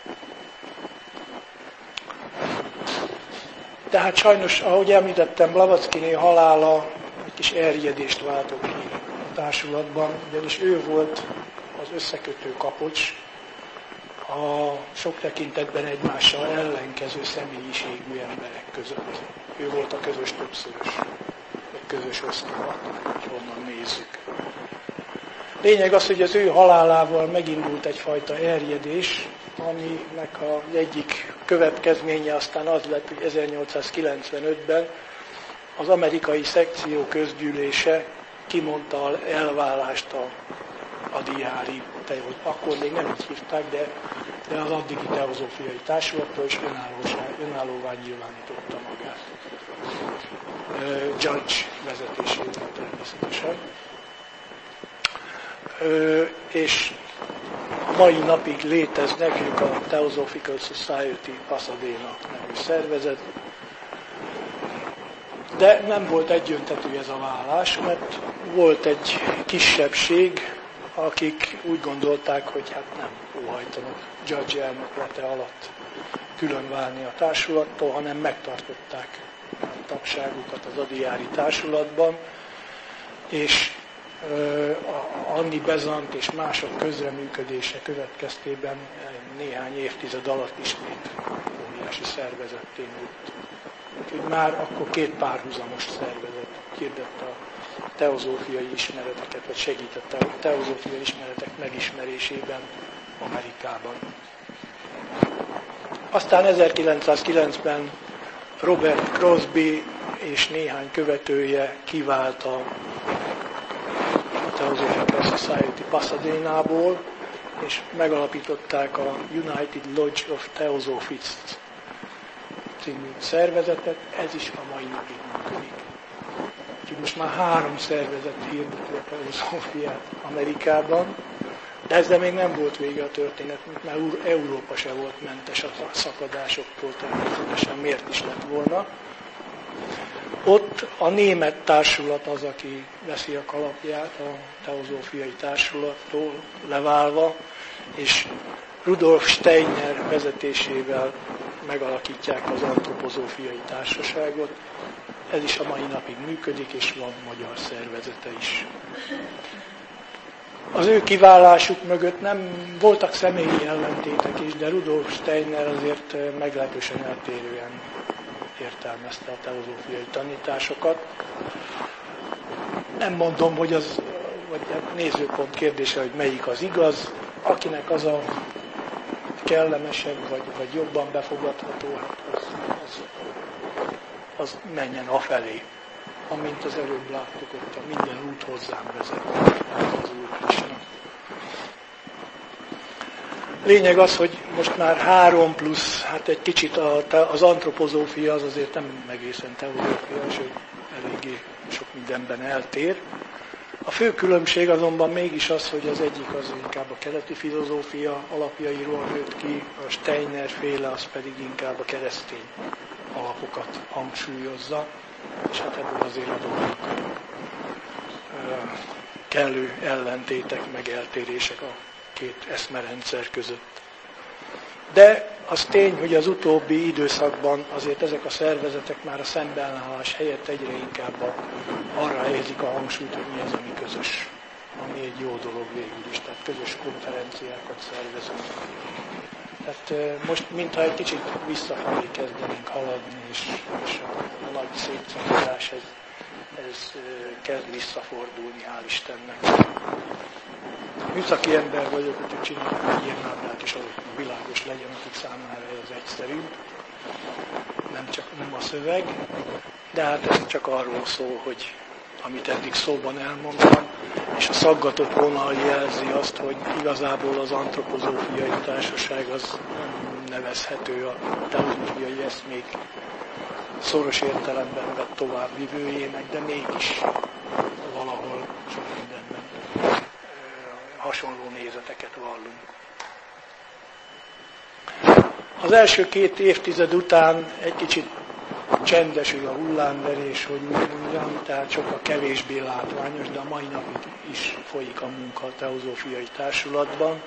Speaker 1: Tehát sajnos, ahogy említettem, Blavatskyné halála egy kis elriedést váltott ki a társulatban, ugyanis ő volt az összekötő kapocs a sok tekintetben egymással ellenkező személyiségű emberek között. Ő volt a közös többszörös, egy közös oszlop, hogy honnan nézzük. Lényeg az, hogy az ő halálával megindult egyfajta elriedés, aminek az egyik következménye aztán az lett, hogy 1895-ben az amerikai szekció közgyűlése kimondta elválást a diári, akkor még nem így hívták, de az addigi teozófiai társulattól is önállóvá nyilvánította magát. Judge vezetésével természetesen. És a mai napig léteznek, ők a Theosophical Society Pasadena nevű szervezet, de nem volt egyöntetű ez a vállás, mert volt egy kisebbség, akik úgy gondolták, hogy hát nem óhajtanak Judge elnöklete alatt külön válni a társulattól, hanem megtartották a tagságukat az adiári társulatban, és Anni Besant és mások közreműködése következtében néhány évtized alatt ismét óriási szervezetté nőtt. Úgyhogy már akkor két párhuzamos szervezet hirdette a teozófiai ismereteket, vagy segítette a teozófiai ismeretek megismerésében Amerikában. Aztán 1909-ben Robert Crosby és néhány követője kivált a Theosophical Society Pasadenából, és megalapították a United Lodge of Theosophists című szervezetet, ez is a mai napig működik. Úgyhogy most már 3 szervezet hirdeti a teozófiát Amerikában, de ezzel még nem volt vége a történetnek, mert Európa se volt mentes a szakadásoktól, természetesen miért is lett volna. Ott a német társulat az, aki veszi a kalapját a teozófiai társulattól leválva, és Rudolf Steiner vezetésével megalakítják az antropozófiai társaságot. Ez is a mai napig működik, és van magyar szervezete is. Az ő kiválásuk mögött nem voltak személyi ellentétek is, de Rudolf Steiner azért meglehetősen eltérően értelmezte a teozófiai tanításokat. Nem mondom, hogy az, vagy nézőpont kérdése, hogy melyik az igaz, akinek az a kellemesebb, vagy jobban befogadható, hát az menjen afelé. Amint az előbb láttuk, ott a minden út hozzám vezet az Úr Krisna. Lényeg az, hogy most már 3 plusz, hát egy kicsit az antropozófia az azért nem egészen teozófia, sőt eléggé sok mindenben eltér. A fő különbség azonban mégis az, hogy az egyik az inkább a keleti filozófia alapjairól nőtt ki, a Steiner féle az pedig inkább a keresztény alapokat hangsúlyozza, és hát ebből azért adódnak kellő ellentétek, meg eltérések a két eszmerendszer között. De az tény, hogy az utóbbi időszakban azért ezek a szervezetek már a szembenállás helyett egyre inkább arra helyezik a hangsúlyt, hogy mi az, ami közös. Ami egy jó dolog végül is, tehát közös konferenciákat szervezünk. Tehát most mintha egy kicsit visszafelé kezdenénk haladni, és a nagy szétszakadás ez kezd visszafordulni, hál' Istennek. műszaki ember vagyok, úgyhogy csinálok egy ilyen ábrát is, ahogy világos legyen, akik számára ez egyszerű. Nem a szöveg, de hát ez csak arról szól, hogy amit eddig szóban elmondtam, és a szaggatott vonal jelzi azt, hogy igazából az antropozófiai társaság az nem nevezhető a teológiai eszmék szoros értelemben vett továbbvivőjének, de mégis valahol sok mindenben hasonló nézeteket vallunk. Az első 2 évtized után egy kicsit csendesül a hullámverés, hogy úgy mondjam, tehát sokkal kevésbé látványos, de a mai napig is folyik a munka a teozófiai társulatban.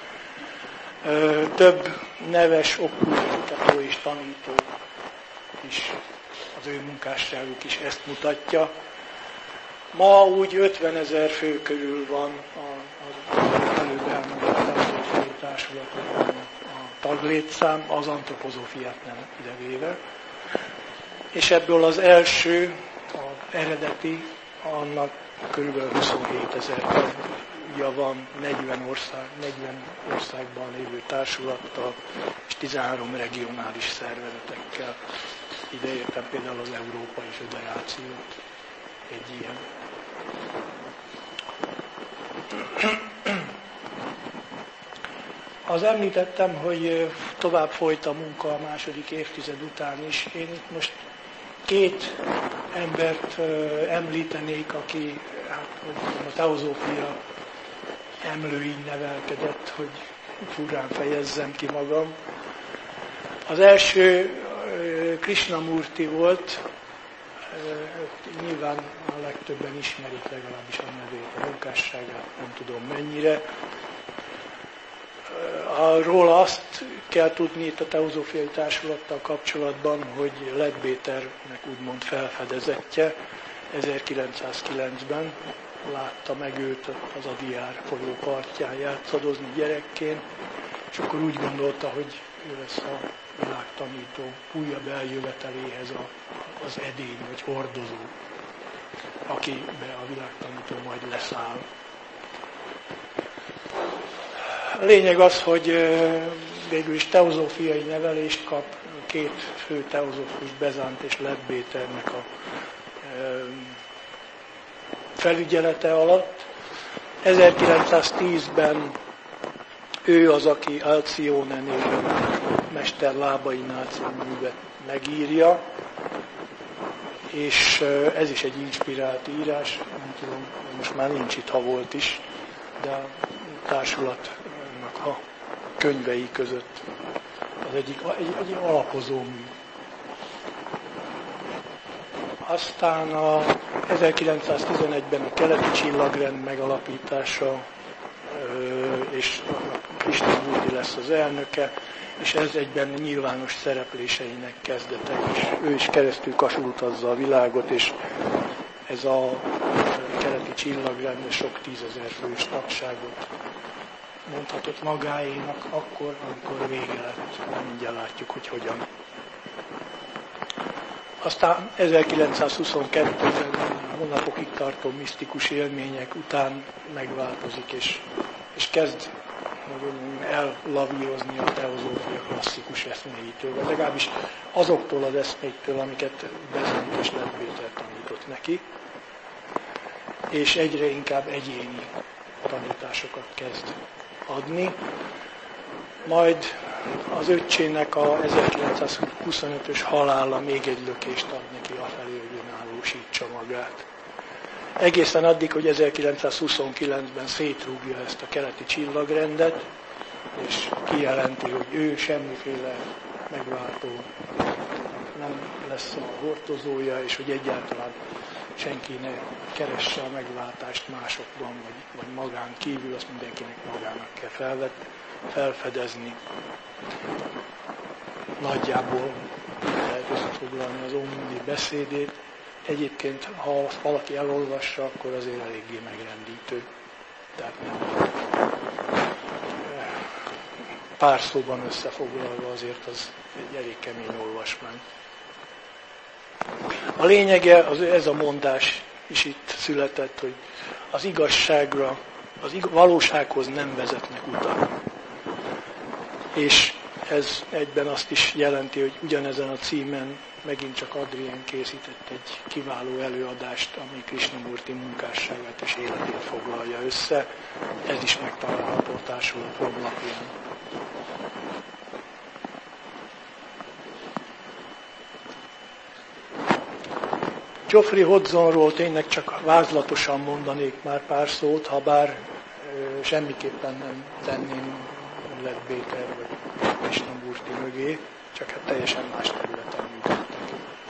Speaker 1: Több neves okkultkutató és tanító is, az ő munkásságuk is ezt mutatja. Ma úgy 50 000 fő körül van az előbb elmondott teozófiai társulatban a taglétszám, az antropozófiát nem idevéve. És ebből az első, az eredeti, annak kb. 27 000 tagja van 40 országban lévő társulattal és 13 regionális szervezetekkel. Ide értem például az Európai Föderációt, egy ilyen. Az említettem, hogy tovább folyt a munka a második évtized után is. Én itt most 2 embert említenék, aki a teozófia emlőin nevelkedett, hogy furán fejezzem ki magam. Az első Krishnamurti volt, nyilván a legtöbben ismerik legalábbis a nevét, a munkásságát, nem tudom mennyire. Róla azt kell tudni itt a teozófiai társulattal kapcsolatban, hogy Leadbeaternek úgymond felfedezettje 1909-ben látta meg őt az Adyar folyó partján játszadozni gyerekként, és akkor úgy gondolta, hogy ő lesz a világtanító újabb eljöveteléhez az edény vagy hordozó, akibe a világtanító majd leszáll. A lényeg az, hogy végül is teozófiai nevelést kap 2 fő teozófus, Bezánt és Leadbeaternek a felügyelete alatt. 1910-ben ő az, aki Alcione néven Mester lábainál című művet megírja, és ez is egy inspirált írás, nem tudom, most már nincs itt, ha volt is, de a társulatnak a könyvei között az egy alapozó mű. Aztán 1911-ben a keleti csillagrend megalapítása, és Krishnamurti lesz az elnöke, és ez egyben nyilvános szerepléseinek kezdete is. Ő is keresztül kasultazza a világot, és ez a keleti csillagrend sok 10 000 fős tagságot mondhatott magáénak akkor, amikor vége lett. Mindjárt látjuk, hogy hogyan. Aztán 1922-ben hónapokig tartó misztikus élmények után megváltozik, és kezd ellavírozni a teozófia klasszikus eszméitől, vagy legalábbis azoktól az eszméktől, amiket Bezánt és Leadbeater tanított neki, és egyre inkább egyéni tanításokat kezd adni. Majd az öccsének a 1925-ös halála még egy lökést ad neki afelé, hogy önállósítsa magát. Egészen addig, hogy 1929-ben szétrúgja ezt a keleti csillagrendet, és kijelenti, hogy ő semmiféle megváltó nem lesz a hordozója, és hogy egyáltalán senki ne keresse a megváltást másokban, vagy magán kívül, azt mindenkinek magának kell felfedezni. Nagyjából lehet összefoglalni az Ómundi beszédét. Egyébként, ha azt valaki elolvassa, akkor azért eléggé megrendítő. Tehát nem pár szóban összefoglalva azért az egy elég kemény olvasmány. A lényege, ez a mondás is itt született, hogy az igazságra az valósághoz nem vezetnek utak. És ez egyben azt is jelenti, hogy ugyanezen a címen megint csak Adrien készített egy kiváló előadást, ami Krishnamurti munkásságát és életét foglalja össze. Ez is megtalálható a társulat honlapján. Geoffrey Hodsonról tényleg csak vázlatosan mondanék már pár szót, ha bár semmiképpen nem tenném Leadbeater vagy Krishnamurti mögé, csak hát teljesen más területen működtek.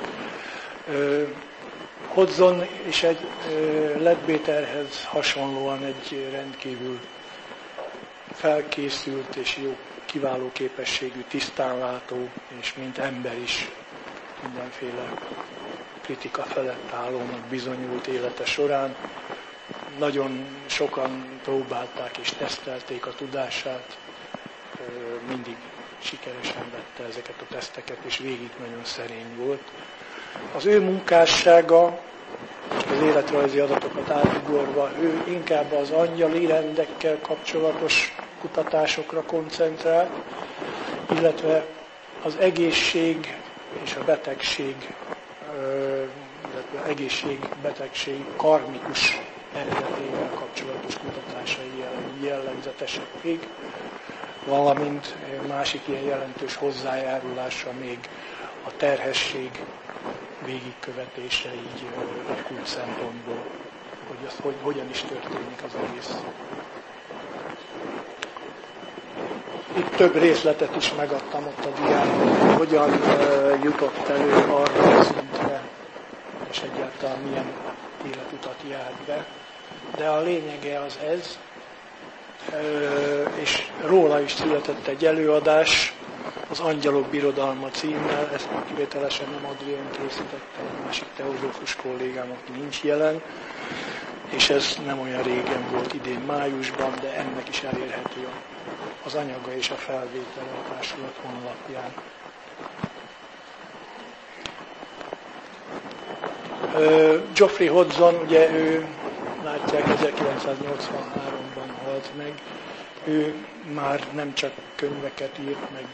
Speaker 1: Hodson is egy Leadbeaterhez hasonlóan egy rendkívül felkészült és jó, kiváló képességű, tisztánlátó, és mint ember is mindenféle kritika felett állónak bizonyult élete során. Nagyon sokan próbálták és tesztelték a tudását, mindig sikeresen vette ezeket a teszteket, és végig nagyon szerény volt. Az ő munkássága, az életrajzi adatokat átugorva, ő inkább az angyali rendekkel kapcsolatos kutatásokra koncentrál, illetve az egészség és a betegség, illetve egészség-betegség karmikus eredetével kapcsolatos kutatásai jellegzetesek még, valamint másik ilyen jelentős hozzájárulása még a terhesség végigkövetése így okkult szempontból, hogy hogyan is történik az egész. Itt több részletet is megadtam ott a dián, hogy hogyan jutott elő arra a szintre, és egyáltalán milyen életutat járt be. De a lényege az ez, és róla is született egy előadás, az Angyalok Birodalma címmel, ezt kivételesen nem Adrien készítette, egy másik teozófus kollégám, aki nincs jelen, és ez nem olyan régen volt, idén májusban, de ennek is elérhető az anyaga és a felvétele a társulat honlapján. Geoffrey Hodson, ugye ő, látják, 1983-ban halt meg, ő már nem csak könyveket írt, meg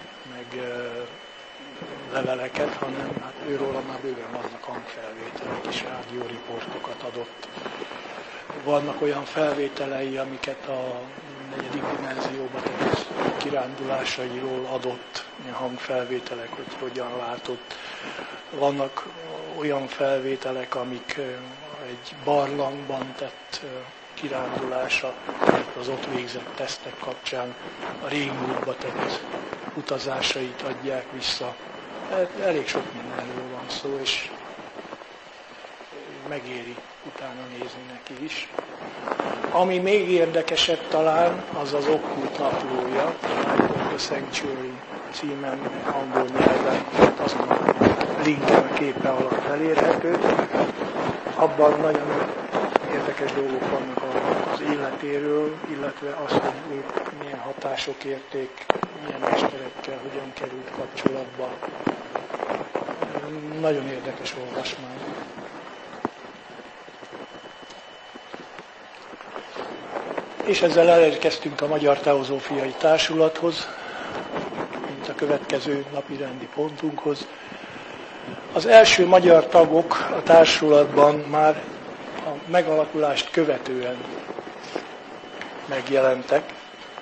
Speaker 1: leveleket, hanem hát őróla már bőven vannak hangfelvételek és rádióriportokat adott. Vannak olyan felvételei, amiket a 4. dimenzióban tett kirándulásairól adott hangfelvételek, hogy hogyan látott. Vannak olyan felvételek, amik egy barlangban tett kirándulása, az ott végzett tesztek kapcsán a régmúltba tett utazásait adják vissza. Elég sok mindenről van szó, és megéri utána nézni neki is. Ami még érdekesebb talán, az az okkult naplója, a Sanctuary címen angol nyelven, azon a linken a képe alatt elérhető. Abban nagyon érdekes dolgok vannak az életéről, illetve az, hogy ő milyen hatások érték, milyen mesterekkel, hogyan került kapcsolatba. Nagyon érdekes olvasmány. És ezzel elérkeztünk a Magyar Teozófiai Társulathoz, mint a következő napirendi pontunkhoz. Az első magyar tagok a társulatban már a megalakulást követően megjelentek.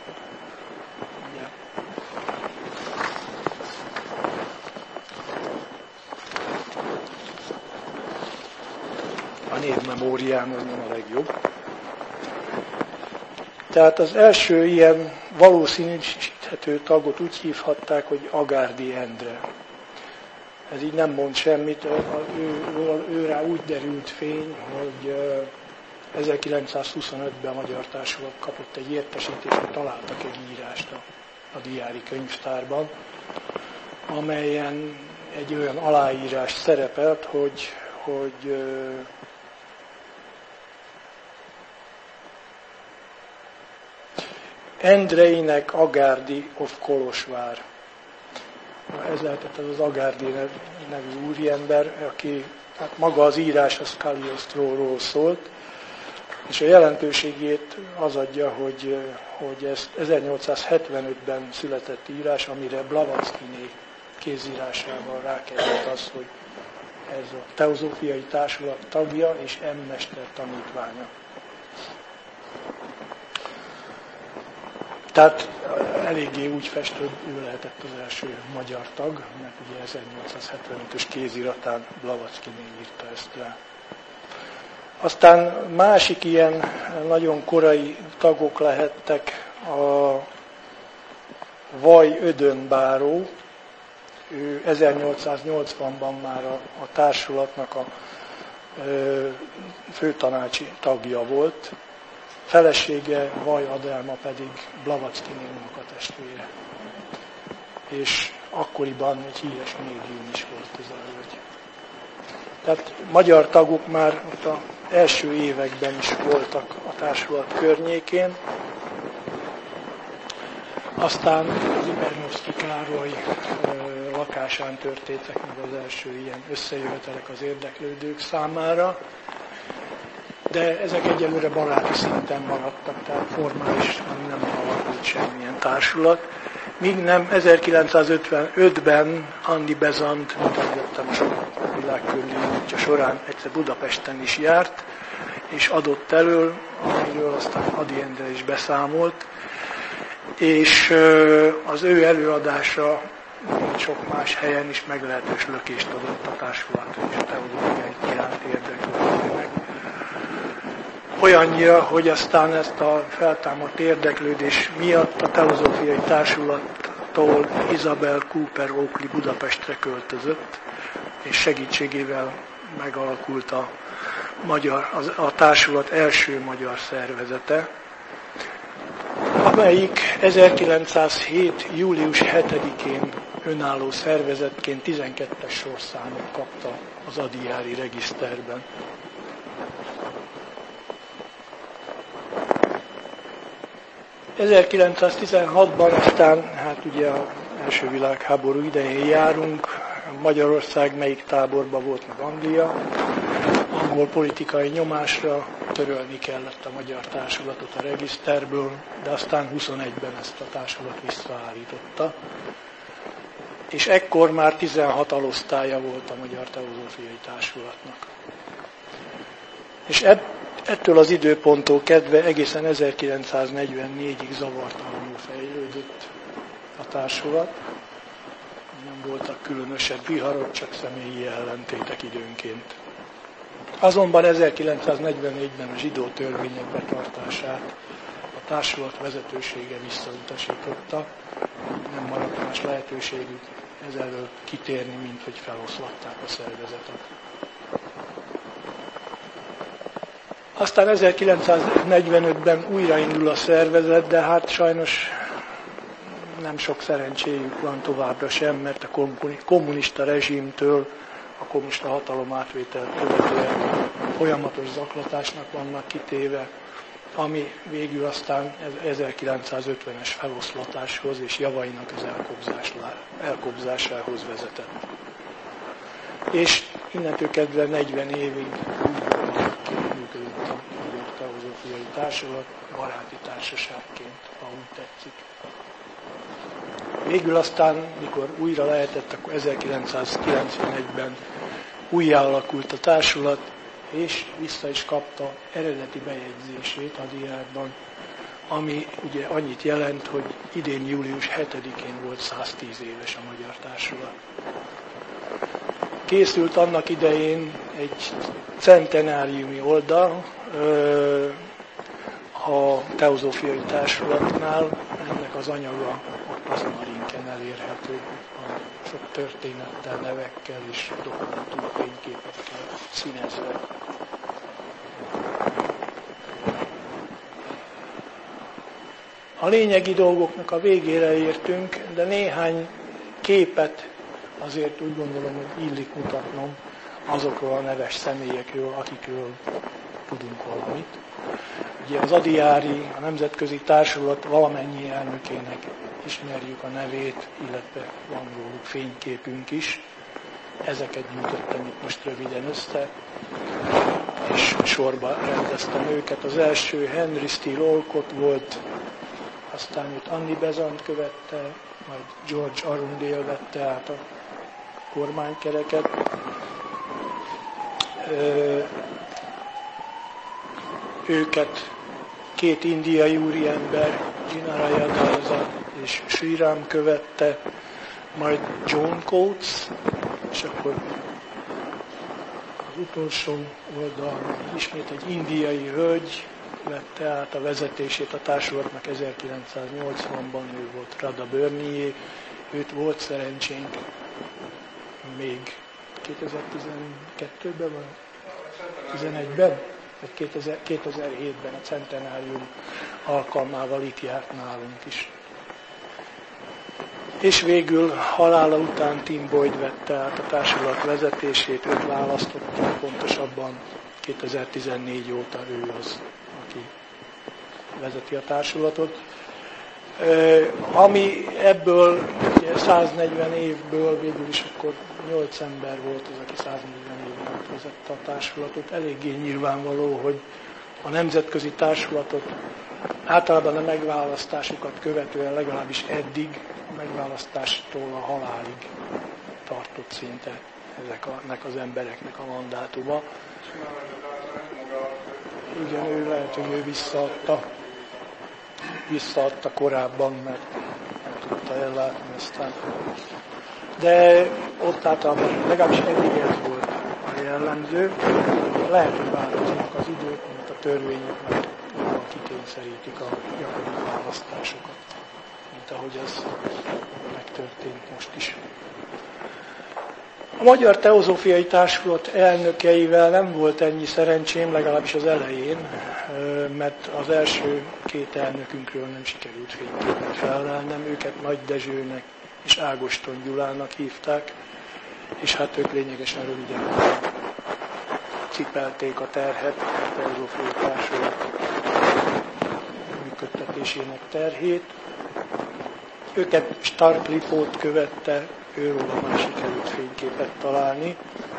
Speaker 1: A névmemóriám az nem a legjobb. Tehát az első ilyen valószínűsíthető tagot úgy hívhatták, hogy Agárdi Endre. Ez így nem mond semmit, őrá úgy derült fény, hogy 1925-ben a Magyar Társulat kapott egy értesítést, hogy találtak egy írást a diári könyvtárban, amelyen egy olyan aláírás szerepelt, hogy Endreinek Agárdi of Kolozsvár. Ez lehetett az Agárdi nevű úriember, aki, hát maga az írás az Cagliostróról szólt, És a jelentőségét az adja, hogy ez 1875-ben született írás, amire Blavatskyné kézírásával rákerült az, hogy ez a Teozófiai Társulat tagja és M. Mester tanítványa. Tehát eléggé úgy fest, hogy ő lehetett az első magyar tag, mert ugye 1875-ös kéziratán Blavatskyné írta ezt le. Aztán másik ilyen nagyon korai tagok lehettek a Vaj Ödön-báró. Ő 1880-ban már a társulatnak a főtanácsi tagja volt. Felesége, Vaj Adelma pedig Blavatskyné unokatestvére. És akkoriban egy híres médium is volt ez a hölgy. Tehát magyar tagok már ott az első években is voltak a társulat környékén. Aztán az Ibernovszky Károly lakásán történtek meg az első ilyen összejövetelek az érdeklődők számára, de ezek egyelőre baráti szinten maradtak, tehát formálisan nem alakult semmilyen társulat. Míg nem 1955-ben Andi Bezant, mint említettem, a világkörüli útja során egyszer Budapesten is járt, és adott elől, amiről aztán Ady Endre is beszámolt, és az ő előadása, mint sok más helyen is meglehetős lökést adott a társulat és a teológiai iránt érdeklődőnek. Olyannyira, hogy aztán ezt a feltámadt érdeklődés miatt a Teozófiai Társulattól Isabel Cooper Oakley Budapestre költözött, és segítségével megalakult a társulat első magyar szervezete, amelyik 1907. július 7-én önálló szervezetként 12-es sorszámot kapta az Adyjári regiszterben. ...1916-ban aztán, hát ugye az első világháború idején járunk, Magyarország melyik táborban volt, meg Anglia, angol politikai nyomásra törölni kellett a magyar társulatot a regiszterből, de aztán 21-ben ezt a társulat visszaállította. És ekkor már 16 alosztálya volt a Magyar Teozófiai Társulatnak. És ettől az időponttól kedve egészen 1944-ig zavartalanul fejlődött a társulat. Nem voltak különösebb viharok, csak személyi ellentétek időnként. Azonban 1944-ben a zsidó törvények betartását a társulat vezetősége visszautasította. Nem maradt más lehetőségük ezzel kitérni, mint hogy feloszlatták a szervezetet. Aztán 1945-ben újraindul a szervezet, de hát sajnos nem sok szerencséjük van továbbra sem, mert a kommunista rezsimtől, a kommunista hatalom átvételt követően folyamatos zaklatásnak vannak kitéve, ami végül aztán 1950-es feloszlatáshoz és javainak az elkobzásához vezetett. És innentől kezdve 40 évig működött a Magyar Teozófiai Társulat baráti társaságként, ha úgy tetszik. Végül aztán, mikor újra lehetett, akkor 1991-ben újjá alakult a társulat, és vissza is kapta eredeti bejegyzését a diákban, ami ugye annyit jelent, hogy idén július 7-én volt 110 éves a Magyar Társulat. Készült annak idején egy centenáriumi oldal a Teozófiai Társulatnál, ennek az anyaga ott azon a linken elérhető, a sok történettel, nevekkel és dokumentumfényképekkel színezve. A lényegi dolgoknak a végére értünk, de néhány képet azért úgy gondolom, hogy illik mutatnom azokról a neves személyekről, akikről tudunk valamit. Ugye az Adyjári, a Nemzetközi Társulat valamennyi elnökének ismerjük a nevét, illetve van róluk fényképünk is. Ezeket gyűjtöttem itt most röviden össze. is sorba rendeztem őket. Az első Henry Steele Olcott volt, aztán őt Annie Besant követte, majd George Arundel vette át a kormánykereket. Őket két indiai úriember, Jinaraya Daza és Sri Ram követte, majd John Coates, és akkor az utolsó oldalon ismét egy indiai hölgy vette át a vezetését a társulatnak 1980-ban, ő volt Radha Bernier, őt volt szerencsénk még 2012-ben, vagy 2011-ben, vagy 2007-ben a centenárium alkalmával itt járt nálunk is. És végül halála után Tim Boyd vette át a társulat vezetését, őt választották, pontosabban 2014 óta ő az, aki vezeti a társulatot. Ami ebből 140 évből végül is akkor 8 ember volt az, aki 140 éven át vezette a társulatot. Eléggé nyilvánvaló, hogy a nemzetközi társulatot általában a megválasztásukat követően, legalábbis eddig, a megválasztástól a halálig tartott szinte ezeknek az embereknek a mandátuma. Igen, ő lehet, hogy ő visszaadta korábban, mert nem tudta ellátni aztán. De ott általában legalábbis eddig ez volt a jellemző. Lehet, hogy változnak az idők, mint a törvények, mert kikényszerítik a gyakori választásokat, mint ahogy ez megtörtént most is. A Magyar Teozófiai Társulat elnökeivel nem volt ennyi szerencsém, legalábbis az elején, mert az első két elnökünkről nem sikerült fényképet felvennem, őket Nagy Dezsőnek és Ágoston Gyulának hívták, és hát ők lényegesen röviden cipelték a terhet, a Teozófiai Társulat működtetésének terhét. Őket Stark Lipót követte, őróla már sikerült fényképet találni.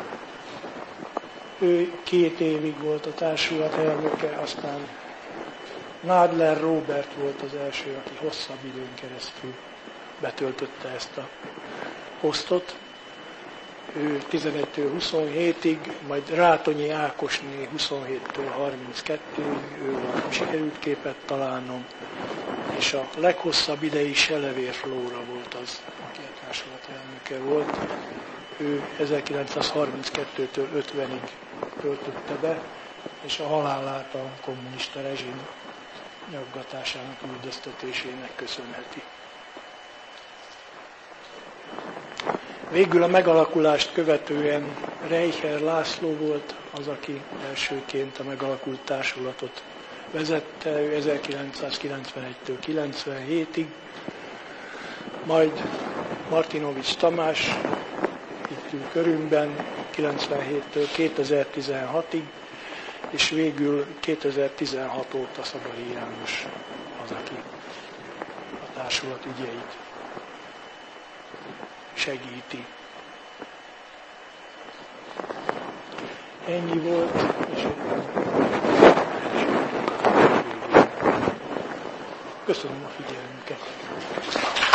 Speaker 1: Ő 2 évig volt a társulat elnöke, aztán Nadler Robert volt az első, aki hosszabb időn keresztül betöltötte ezt a posztot. Ő 11-től 27-ig, majd Rátonyi Ákosné 27-től 32-ig, őről nem sikerült képet találnom, és a leghosszabb ideig Selevér Flóra volt az, aki a társulat elnöke volt. Ő 1932-től 50-ig töltötte be, és a halálát a kommunista rezsim nyaggatásának, üldöztetésének köszönheti. Végül a megalakulást követően Reicher László volt az, aki elsőként a megalakult társulatot vezette, ő 1991-től 97-ig, majd Martinovics Tamás itt ül körünkben 97-től 2016-ig, és végül 2016 óta Szabari János az, aki a társulat ügyeit segíti. Ennyi volt, és köszönöm a figyelmüket.